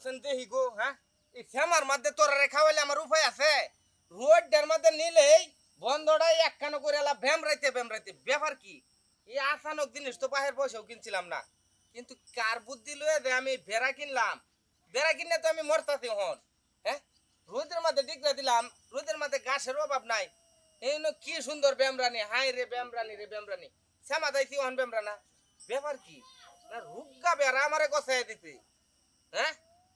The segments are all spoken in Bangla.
করছেন দেহি গো হ্যাঁ এই ফেমার মধ্যে তোরা রে খাওয়াইলে আমার উপায় আছে রোডের মধ্যে নিলেই বন্ধটাই এক কানো করে এলা ভ্যামরাইতে ব্যাপার কি এই আসানক জিনিস তো বাহির পয়সাও কিনছিলাম না কিন্তু কার বুদ্ধি লয়ে দে আমি ভেড়া কিনলাম ভেড়া কিনলে তো আমি মরতাছি হন হ্যাঁ রোদের মধ্যে ডিগরা দিলাম রোদের মধ্যে ঘাসের অভাব নাই এই কি সুন্দর ব্যামরানি হাই রে ব্যামরানি শ্যামা দাইছি হন ব্যামরানা ব্যাপার কি না রুগা বেড়া আমারে গছাই দিতে হ্যাঁ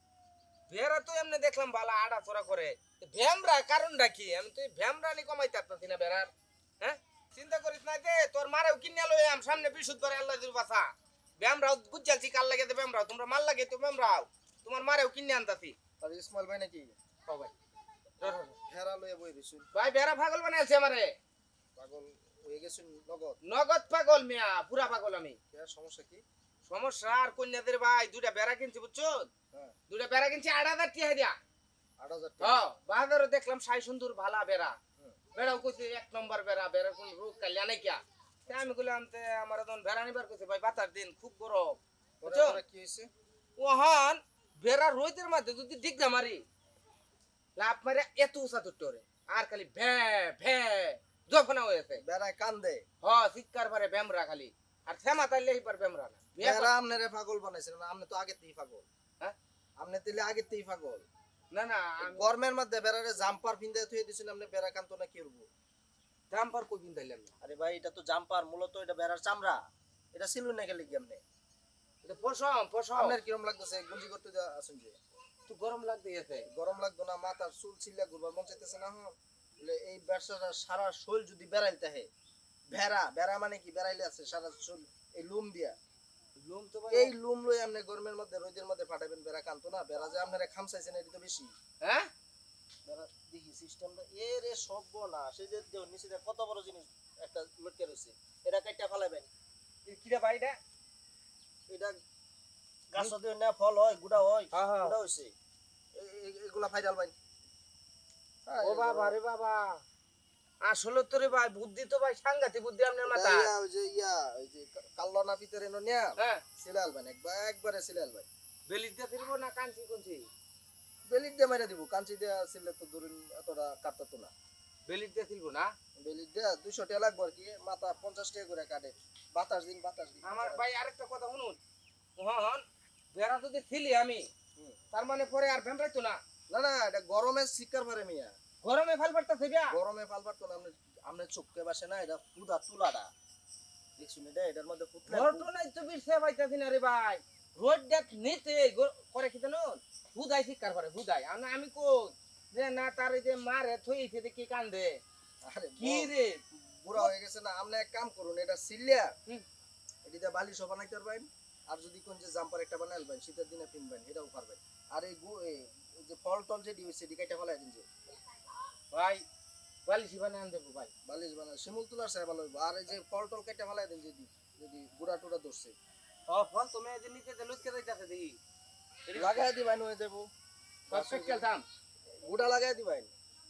বেড়া তো এমনি দেখলাম বালা আড়া চড়া করে ভ্যামরা কারণটা কি আমি তো ভ্যামরানি কমাইতে পারতাছি না বেড়ার হ্যাঁ চিন্তা করিস না যে তোর মারেও কিনে লই আম সামনে বিশুদ্ধ আল্লাহ দিল বাসা ব্যামরাও বুঝালছি কাল লাগে ব্যামরাও তোমরা মাল লাগে তো ব্যামরাও তোমার মারেও কিনে আনতাছি আর ইসমাইল ভাই নাকি ও ভাই ভেড়া লয়ে বই দিছুন ভাই বেড়া পাগল বানাইছে আমারে পাগল হয়ে গেছুন নগদ নগদ পাগল মিয়া পুরা পাগল আমি কে সমস্যা কি সমস্যা আর কন্যাদের ভাই দুইটা বেড়া কিনছি বুঝছো হ্যাঁ দুইটা বেড়া কিনছি 8,000 টাকা দিয়া 8,000 টাকা হ্যাঁ বাজারে দেখলাম সাই সুন্দর ভালা বেড়া বেড়াও কইছে এক নম্বর বেড়া বেড়া কোন রোগ কালিয়া নাই কিয়া আমি কইলাম তে আমার তখন বেড়া নিবার কইছে ভাই বাতার দিন খুব গরম বুঝছো ওরা কি হইছে ওহান বেড়া রোদের মধ্যে যদি ডিগদা মারি লাভ মারে এত উঁচা তুটরে আর খালি ভ্যা ভ্যা জফনা হয়েছে বেড়ায় কান্দে হ্যাঁ চিৎকার পারে ব্যামরা খালি আর থেমা তাইলে পার ব্যামরা না বেড়া আমনেরে পাগল বানাইছেন না আমনে তো আগেতেই পাগল হ্যাঁ আমনে তেলে আগেতেই পাগল না না গরমের মধ্যে বেড়ারে জাম্পার পিন্দে থুই দিছেন আপনি বেড়া কান্ত না কি করব জাম্পার কই পিন্দাইলাম না আরে ভাই এটা তো জাম্পার মূলত এটা বেড়ার চামড়া এটা সিলুন না গেলে কি আমনে এটা পশম আপনার কিরম লাগতেছে গুঞ্জি করতে আসুন যে তো গরম লাগতে গেছে গরম লাগতো না মাথার চুল ছিলা ঘুরবার মন চাইতেছে না হন এই ব্যবসাটা সারা শরীর যদি বেড়াইতে হে ভেড়া ভেড়া মানে কি বেড়াইলে আছে সারা শরীর এই লুম দিয়া লুম তো ভাই এই লুম লই আপনি গরমের মধ্যে রোদের মধ্যে ফাটাবেন বেড়া কান্ত না বেড়া যে আপনারা খামসাইছেন এটা তো বেশি হ্যাঁ বেড়া দেখি সিস্টেমটা এ রে সব না সে যে দেও নিচে কত বড় জিনিস একটা লটকে রইছে এটা কাইটা ফেলাবেন কিরা ভাইটা এটা গাছ দিয়ে না ফল হয় গুড়া হয় হ্যাঁ, হ্যাঁ। গুড়া হইছে এগুলা ফাইরাল ভাই ও বাবা রে বাবা আসলে তো রে ভাই বুদ্ধি তো ভাই সাংঘাতিক বুদ্ধি আপনার মাথা ওই যে কাল্লা না ভিতরে নিয়া হ্যাঁ সিলাল ভাই একবারে সিলাল ভাই বেলি দিয়ে ফিরবো না কাঞ্চি কোনছি বেলিট দিয়ে মাইরা দিব কাঞ্চি দিয়ে সিলে তো ধরুন এতটা কাটতো না বেলি দিয়ে ফিরবো না বেলিট দিয়ে 200 টাকা লাগবে আর কি মাথা 50 টাকা করে কাটে বাতাস দিন আমার ভাই আরেকটা কথা শুনুন হন বেড়া যদি ছিলি আমি তার মানে পরে আর ভেমরাইতো না না না এটা গরমে শিকার পারে মিয়া গরমে ফাল পারতাছে বিয়া গরমে ফাল পারতো না আমনে চোখকে বাসে না এটা পুদা তুলাটা দেখছুন এটার মধ্যে পুতলা ঘটনাই তো বিরসে পাইতাছি না রে ভাই রোড দেখ নিতে করে কি জানো বুদাই শিকার করে বুদাই আমি কই যে না তার যে মারে থইছে দেখি কান্দে আরে কি রে বুড়া হয়ে গেছে না আপনি এক কাম করুন এটা সিলিয়া এদিকে বালিশ বানাইতে পারবেন আর যদি কোন যে জাম্পার একটা বানাইবেন শীতের দিনে পিনবেন এটাও পারবেন আর এই যে ফল টল যেটি হইছে ডিকাইটা ফলাই দিন যে ভাই বালিশ বানাই আন দেবো ভাই বালিশ বানাই শিমুল তুলার সাহেব ভালো হইবো আর এই যে ফল টল কেটে ফলাই দিন যদি গুড়া টুড়া ধরছে ও ফল তুমি যে নিচে যে লুচকে যাইতাছে দেখি লাগাই দিবেন হয়ে যাবো পারফেক্ট দাম গুড়া লাগাই দিবেন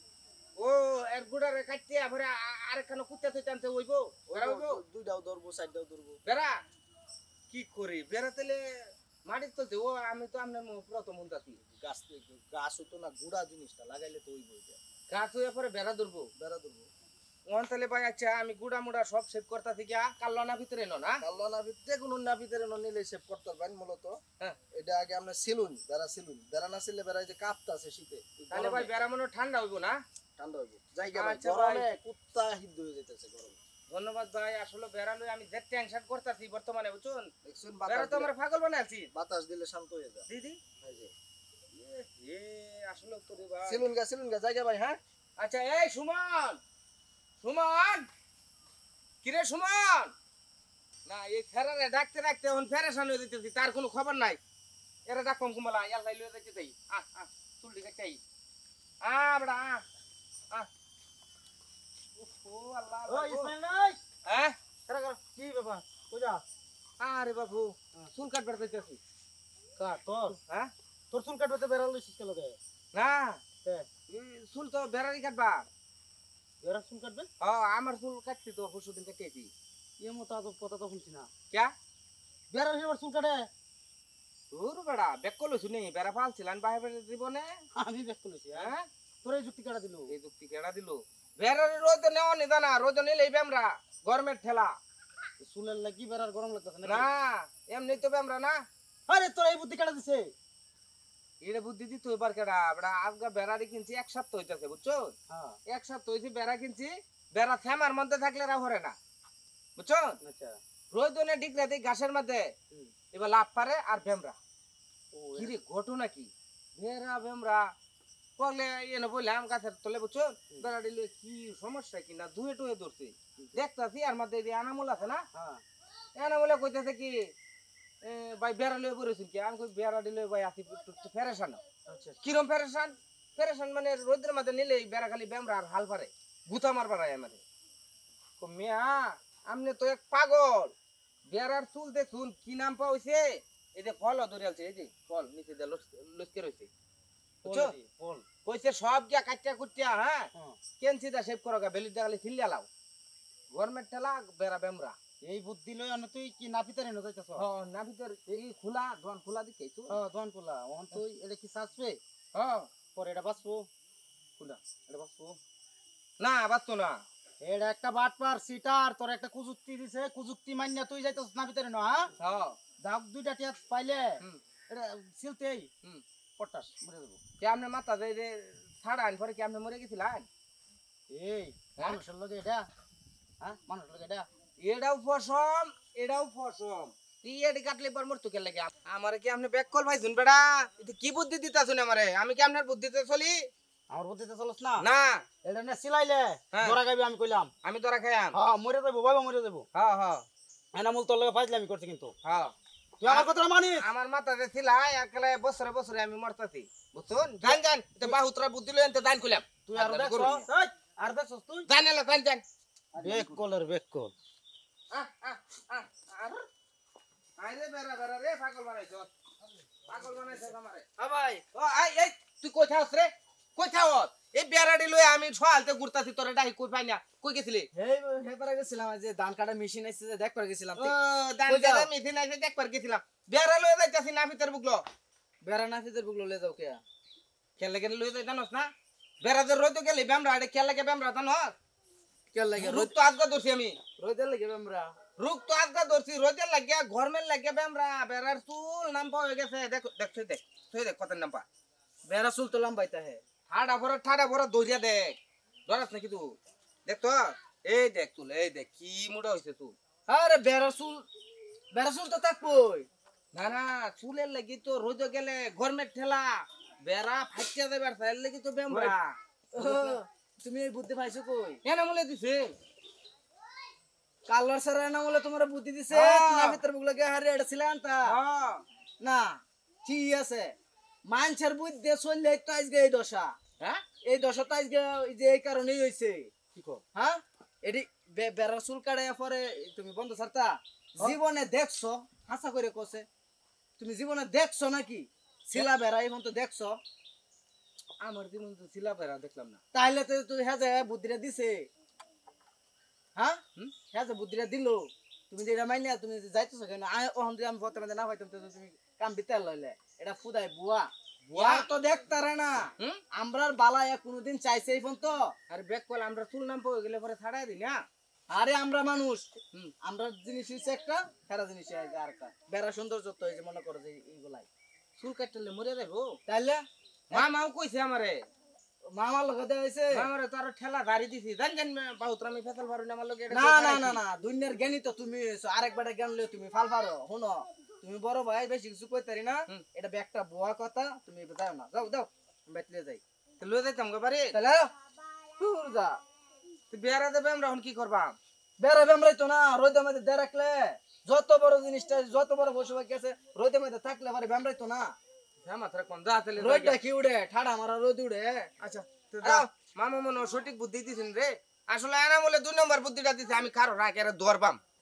ও এর গুড়ারে কাটতে আবার আরেকখানে কুত্তা থইতে আনতে হইবো বেড়া হইবো দুইটাও ধরবো চারটাও ধরবো বেড়া কি করি বেড়া তেলে মাটির তো দেবো আমি তো আপনার প্রথম শুনতাছি গাছ হইতো না গুড়া জিনিসটা লাগাইলে তো হইবো এটা গাছ হয়ে পরে বেড়া ধরবো বেড়া ধরবো ওখান তাহলে ভাই আচ্ছা আমি গুড়া মুড়া সব সেভ করতেছি কি কাল্লা ভিতরে নো না কাল্লা না ভিতরে কোন না ভিতরে নিলে সেভ করতে পারেন মূলত হ্যাঁ এটা আগে আমরা সিলুন বেড়া না ছিলে বেড়া যে কাঁপতা আছে শীতে তাহলে ভাই বেড়া মনে ঠান্ডা হইবো না ঠান্ডা হইবো জায়গা ভাই আচ্ছা গরমে কুত্তা হিদ্ধ হয়ে যাইতেছে গরমে ধন্যবাদ ভাই আসলে বেড়া লই আমি যে টেনশন করতেছি বর্তমানে বুঝুন দেখছুন বেড়া তো আমার পাগল বানাইছি বাতাস দিলে শান্ত হয়ে যায় দিদি এই যে এ আসলে তো রে ভাই সিলুন গা জায়গা ভাই হ্যাঁ আচ্ছা এই সুমন কিরে সুমন না এই ফেরারে ডাকতে ডাকতে এখন ফেরেশান হয়ে দিতেছি তার কোনো খবর নাই এরা ডাকম কুমলা ইয়াল্লাই লয়ে যাইতে চাই চুল দিকে চাই বড়া ও আল্লাহ ও ইসমাইল নাই হ্যাঁ কি ব্যাপার কইরা আরে বাবু চুল কাটবার যাইতেছি কাট তোর হ্যাঁ তোর চুল কাটতে বেরাল লইছিস কেন রে না চুল তো বেড়ারি কাটবা বেরা চুল কাটবে আমার চুল কাটছি তো পরশুদিন কেটেছি এ মতো আদব কথা তো শুনছি না ক্যা বেরা এবার চুল কাটে তোর বেড়া বেকল শুনি বেড়া ফালছিলাম বাইরে জীবনে আমি ব্যাক করেছি হ্যাঁ তোর এই যুক্তি কাটা দিল এই যুক্তি কেডা দিল বেড়ার রোদ নেওয়া নিদা না রোদ নিলেই বেমরা গরমের ঠেলা চুলের লাগি বেড়ার গরম লাগতেছে না এমনি তো বেমরা না আরে তোর এই বুদ্ধি কাটা দিছে এটা বুদ্ধি দিত এবার কেডা বেড়া আজকে বেড়ারি কিনছি 1 সপ্তাহ হইতাছে বুঝছো হ্যাঁ 1 সপ্তাহ হইছে বেড়া কিনছি বেড়া থেমার মধ্যে থাকলে রা হরে না বুঝছো আচ্ছা রোদ নে ডিগরা দিই ঘাসের মধ্যে হুম। এবার লাভ পারে আর বেমরা ও কি রে ঘটনা কি বেড়া বেমরা বলে এনে বললাম গাছের তলে বুঝছো বেড়া দিলে কি সমস্যা কি না ধুয়ে টুয়ে ধরছে দেখতাছি আর মধ্যে যে আনামুল আছে না হ্যাঁ আনামুলে কইতেছে কি ভাই বেড়া লয়ে পড়েছেন কি আমি কই বেড়া দিলে ভাই আসি একটু ফেরেশান আচ্ছা কিরম ফেরেশান ফেরেশান মানে রোদের মধ্যে নিলে বেড়া খালি বেমরা আর হাল পারে গুতা মারবা রায় আমারে কো মিয়া আমনে তো এক পাগল বেড়ার চুল দেখুন কি নাম পাইছে এই যে ফল ধরিয়ালছে এই যে ফল নিচে দিয়ে লস্কে রইছে বুঝছো বল কইছে সব গিয়া কাটিয়া কুটিয়া হ্যাঁ হ্যাঁ কেনসিটা শেভ করো গা বেলিটা খালি ছিলিয়া লাও গরমের ঠেলা বেড়া বেমরা এই বুদ্ধি লই অন তুই কি নাপিতারে ন যাইতাছ না ভিতর এই খোলা দোয়ান খোলা দিকেইছো দোয়ান পোলা অন তুই এটা কি সাসবে হ্যাঁ পরে এটা বাসবো কোনটা এটা বাসবো না বাঁচতো না এটা একটা বাটপার সিটার তোর একটা কুযুক্তি দিছে কুযুক্তি মাইন্না তুই যাইতাছ নাপিতারে ন হ্যাঁ হ্যাঁ দাগ দুইটা টিয়া পাইলে হুম। এটা সিলতেই হুম। পটাস মরে যাবো কেমনে মাথা দেয় রে ছাড়া আন পরে কেমনে মরে গেছিলেন এই মানুষের লগে এটা হ্যাঁ মানুষের লগে এটা এটাও ফসম তুই এটি কাটলে পর মরতো কে লাগে আমারে কি আপনি ব্যাক কল ভাই শুন বেড়া এটা কি বুদ্ধি দিতা শুনে আমারে আমি কি আপনার বুদ্ধিতে চলি আমার বুদ্ধিতে চলস না না এটা না সিলাইলে হ্যাঁ। ধরা গাবি আমি কইলাম আমি তোরা খাইয়াম হ্যাঁ মরে যাবো বাবা মরে যাবো হ্যাঁ হ্যাঁ এনামুল তোর লগে ফাইজলামি করছে কিন্তু হ্যাঁ তুই আমার কথা মানিস আমার মাথাতে ছিল একলে বছরে বছরে আমি মরতাছি বুঝছুন জান জান তো বাহুতরা বুদ্ধি লই আনতে দান কইলাম তুই আর দেখছ আর দেখছ তুই জান এলা জান জান বেক কলের বেক কল আইরে বেরা বেরা রে পাগল বানাইছ পাগল বানাইছ আমারে হ্যাঁ ভাই ও আই এই তুই কই থাকস রে কই থাকস এই বেরাডি লই আমি সকালতে ঘুরতাছি তোরে ডাকি কই পাই না কই গেছিলি এই হেপারে গেছিলাম যে ধান কাটা মেশিন আইছে যে দেখ করে গেছিলাম ও দান দাদা মিথি নাই দেখবার গেছিলাম বেরা লই যাইতাছি না ভিতর বুকলো বেড়া না ফিজের বুক ললে যাও কে খেলে গেলে লই যাই জানোস না বেরা যে রইতো গেলি বেমরা আড়ে খেলে গে বেমরা জানোস কে লাগে রোদ তো আজকে ধরছি আমি রোদে লাগে আমরা রোগ তো আজকে ধরছি রোদের লাগিয়া ঘরমের লাগিয়া বেমরা বেড়ার চুল নাম পাওয়া গেছে দেখ দেখ তুই দেখ কত নাম পা বেড়া চুল তো লম্বাইতা হে ঠাডা ভরা দৌড়িয়া দেখ ধরাস নাকি তুই দেখ তো এই দেখ তুল এই দেখ কি মুড়া হয়েছে তুই আরে বেড়া চুল তো থাকবই না না চুলের লাগি তো রোদ গেলে ঘরমের ঠেলা বেড়া ফাটিয়া দেবার তার লাগি তো বেমরা তুমি এই বুদ্ধি পাইছো কই এনে মূলে দিছে কালার সারা না বলে তোমার বুদ্ধি দিছে হ্যাঁ। না ভিতর বুক লাগে হারে এটা ছিলেন তা হ্যাঁ না ঠিক আছে মানুষের বুদ্ধি চললে তো আজকে এই দশা হ্যাঁ এই দশা তো আজকে এই যে এই কারণেই হয়েছে কি কর হ্যাঁ এটি বেড়ার চুল কাটাইয়া পরে তুমি বন্ধ ছাড়তা জীবনে দেখছো হাসা করে কছে তুমি জীবনে দেখছো নাকি শিলা বেড়া এখন তো দেখছো আমার জীবন তো ছিলা বেড়া দেখলাম না তাহলে তো তুই হ্যাঁ যে বুদ্ধিটা দিছে হ্যাঁ হুম? হ্যাঁ যে বুদ্ধিটা দিলো তুমি যে এটা মাইনা তুমি যে যাইতেছো কেন ওখান থেকে আমি বর্তমানে না পাইতাম তো তুমি কাম বিতাল লইলে এটা ফুদাই বুয়া বুয়া তো দেখতারে না হুম? আমরার বালায় কোনোদিন চাইছে এই ফোন তো আর ব্যাক কল আমরা চুল নাম পাওয়া গেলে পরে ছাড়াই দিই না আরে আমরা মানুষ হুম। আমরা জিনিস হচ্ছে একটা খারাপ জিনিস আর একটা বেড়া সৌন্দর্য তো এই যে মনে করো যে এইগুলাই চুল কাটলে মরে যাবো তাইলে মামাও কইছে আমারে মামার লগে দেওয়া হয়েছে মামারে তো আরো ঠেলা দাঁড়ি দিছি জান জান বাহুত্রা আমি ফেসাল পারু না আমার লগে এটা না কেউ না দাঁড়াইছি। না না দুনিয়ার জ্ঞানী তো তুমি হইছো। আরেকবারে জ্ঞান লইও তুমি ফাল পারো শুনো তুমি বড় ভাই বেশি কিছু কইতারি না হুম। এটা ব্যাগটা বুয়া কথা তুমি যাও না যাও যাও বেতলে যাই তো লয়ে যাইতাম গো বাড়ি তাহলে দূর যা তুই বেড়া দেবে আমরা এখন কি করবা বেড়া বেমরাই তো না রোদে মধ্যে দে রাখলে যত বড় জিনিসটা যত বড় বসে গেছে রোদে মধ্যে থাকলে পারে বেমরাই তো না জামা থাক কোন যা তাহলে রোদটা কি উড়ে ঠাডা মারা রোদ উড়ে আচ্ছা তো যা মামা মনে হয় সঠিক বুদ্ধি দিছেন রে আসলে আনা বলে 2 নম্বর বুদ্ধিটা দিছে আমি কারো রাখ এর ধরবাম